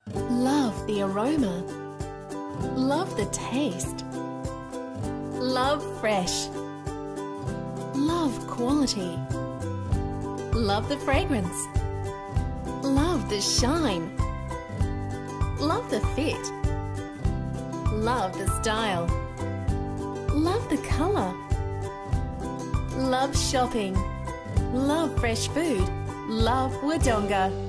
Love the aroma. Love the taste. Love fresh. Love quality. Love the fragrance. Love the shine. Love the fit. Love the style. Love the colour. Love shopping. Love fresh food. Love Wodonga.